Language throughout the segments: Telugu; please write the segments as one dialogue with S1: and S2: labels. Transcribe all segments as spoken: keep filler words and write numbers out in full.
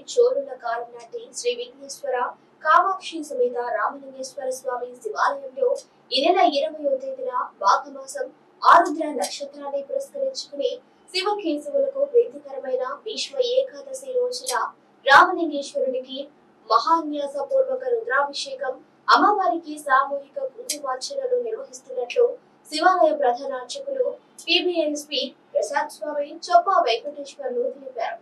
S1: చోళుల కాలం నాటి శ్రీ విఘ్నేశ్వర కామాక్షి సమేత రామలింగేశ్వర స్వామి శివాలయంలో ఈ నెల ఇరవయో తేదీన మాఘమాసం ఆరుద్ర నక్షత్రాన్ని పురస్కరించుకుని శివకేశవులకు ప్రీతికరమైన భీష్మ ఏకాదశి రోజున రామలింగేశ్వరునికి మహాన్యాస పూర్వక రుద్రాభిషేకం, అమ్మవారికి సామూహిక కుంకుమార్చనలు నిర్వహిస్తున్నట్లు శివాలయ ప్రధాన అర్చకులు పీబీఎన్ఎస్పీ ప్రసాద్ స్వామి చొప్పా వెంకటేశ్వర్లు తెలిపారు.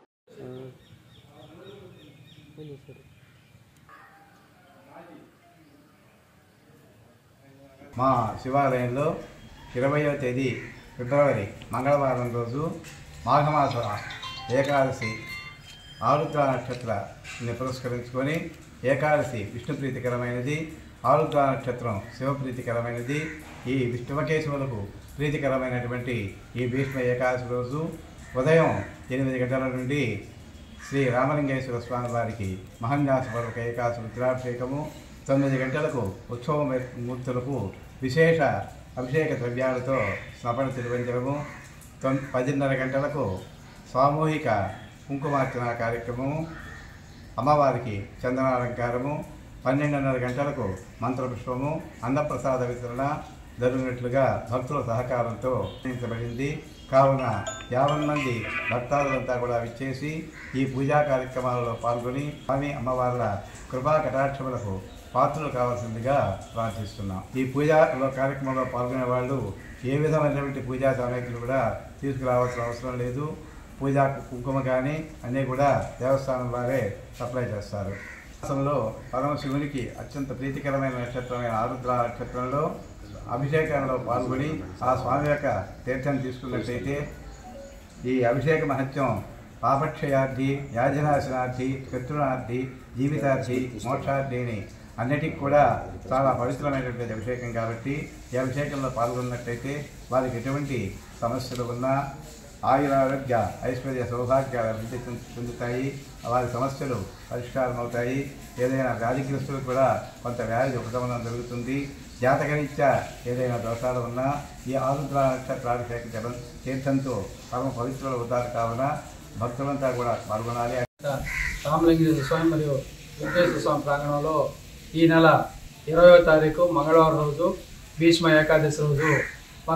S2: మా శివాలయంలో ఇరవయో తేదీ ఫిబ్రవరి మంగళవారం రోజు మాఘమాస ఏకాదశి ఆరుద్ర నక్షత్రాన్ని పురస్కరించుకొని ఏకాదశి విష్ణు ప్రీతికరమైనది, ఆరుద్ర నక్షత్రం శివప్రీతికరమైనది. ఈ శివకేశవులకు ప్రీతికరమైనటువంటి ఈ భీష్మ ఏకాదశి రోజు ఉదయం ఎనిమిది గంటల నుండి శ్రీ రామలింగేశ్వర స్వామి వారికి మహాన్యాసపూర్వక ఏకాదశి రుద్రాభిషేకము, తొమ్మిది గంటలకు ఉత్సవ మూర్తులకు విశేష అభిషేక ద్రవ్యాలతో స్నపన తిరువంజనము, తొమ్ పదిన్నర గంటలకు సామూహిక కుంకుమార్చన కార్యక్రమము, అమ్మవారికి చందనాలంకారము, పన్నెండున్నర గంటలకు మంత్రపుష్పము, అన్నప్రసాద వితరణ జరుగునట్లుగా భక్తుల సహకారంతో నిర్ణయించబడింది. కావున యాభై మంది భక్తాదులంతా కూడా విచ్చేసి ఈ పూజా కార్యక్రమాలలో పాల్గొని స్వామి అమ్మవార్ల కృపా కటాక్షములకు పాత్రలు కావాల్సిందిగా ప్రార్థిస్తున్నాం. ఈ పూజా కార్యక్రమంలో పాల్గొనే వాళ్ళు ఏ విధమైనటువంటి పూజా సామగ్రి కూడా తీసుకురావాల్సిన అవసరం లేదు. పూజా కుంకుమ కానీ అన్నీ కూడా దేవస్థానం వారే సప్లై చేస్తారు. మాసంలో పరమశివునికి అత్యంత ప్రీతికరమైన నక్షత్రమైన ఆరుద్ర నక్షత్రంలో అభిషేకంలో పాల్గొని ఆ స్వామి యొక్క తీర్థం తీసుకున్నట్లయితే ఈ అభిషేక మహత్యం పాపక్షయార్థి, యాజనాశనార్థి, శత్రునార్థి, జీవితార్థి, మోక్షార్థిని అన్నిటికీ కూడా చాలా పవిత్రమైనటువంటి అభిషేకం కాబట్టి ఈ అభిషేకంలో పాల్గొన్నట్లయితే వారికి ఎటువంటి సమస్యలు ఉన్నా ఆయురారోగ్య ఐశ్వర్య సౌభాగ్యాలు అభివృద్ధి చెందుతాయి, వారి సమస్యలు పరిష్కారం అవుతాయి. ఏదైనా వ్యాధిగ్రస్తులు కూడా కొంత వ్యాధి ఉపశమనం జరుగుతుంది. జాతకరీత్యా ఏదైనా దోషాలు ఉన్నా ఈ ఆరుద్ర నక్షత్రాభిషేక జలం తీర్థంతో పరమ పవిత్రులు అవుతారు. కావున భక్తులంతా కూడా పాల్గొనాలి.
S3: రామలింగేశ్వర స్వామి మరియు వెంకటేశ్వర స్వామి ప్రాంగణంలో ఈ నెల ఇరవయో తారీఖు మంగళవారం రోజు భీష్మ ఏకాదశి రోజు మన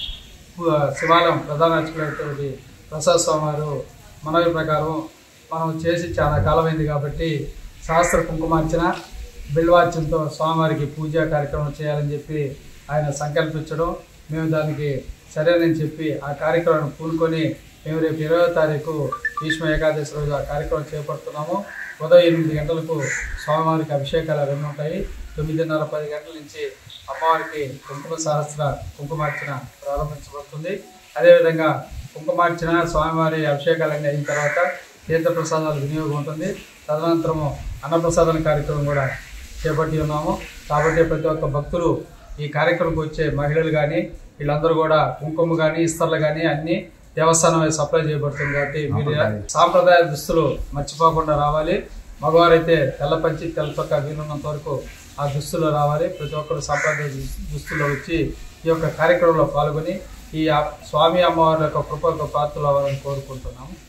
S3: శివాలయం ప్రధాన అర్చకులైనటువంటి ప్రసాద్ స్వామి వారు మనవి ప్రకారం మనం చేసి చాలా కాలమైంది కాబట్టి శాస్త్ర కుంకుమార్చన, బిల్వార్చనతో స్వామివారికి పూజా కార్యక్రమం చేయాలని చెప్పి ఆయన సంకల్పించడం, మేము దానికి సరేనని చెప్పి ఆ కార్యక్రమాన్ని పూనుకొని మేము రేపు ఇరవయో తారీఖు భీష్మ ఏకాదశి రోజు ఆ కార్యక్రమం చేపడుతున్నాము. ఉదయం ఎనిమిది గంటలకు స్వామివారికి అభిషేకాలు అవన్నీ ఉంటాయి. తొమ్మిదిన్నర పది గంటల నుంచి అమ్మవారికి కుంకుమ సహస్ర కుంకుమార్చన ప్రారంభించబడుతుంది. అదేవిధంగా కుంకుమార్చన స్వామివారి అభిషేకాలన్నీ అయిన తర్వాత తీర్థప్రసాదాల వినియోగం ఉంటుంది. తదనంతరము అన్నప్రసాదన కార్యక్రమం కూడా చేపట్టి ఉన్నాము. కాబట్టి ప్రతి ఒక్క భక్తులు ఈ కార్యక్రమంకి వచ్చే మహిళలు కానీ వీళ్ళందరూ కూడా కుంకుమ కానీ ఇస్తర్లు కానీ అన్నీ దేవస్థానం సప్లై చేయబడుతుంది. కాబట్టి మీరు సాంప్రదాయ దుస్తులు మర్చిపోకుండా రావాలి. మగవారైతే తెల్ల పంచి తెల్ల చొక్కా వీలున్నంత వరకు ఆ దుస్తుల్లో రావాలి. ప్రతి ఒక్కరు సాంప్రదాయ దుస్తుల్లో వచ్చి ఈ యొక్క కార్యక్రమంలో పాల్గొని ఈ స్వామి అమ్మవారి యొక్క కృపకు పాత్రలు అవ్వాలని కోరుకుంటున్నాము.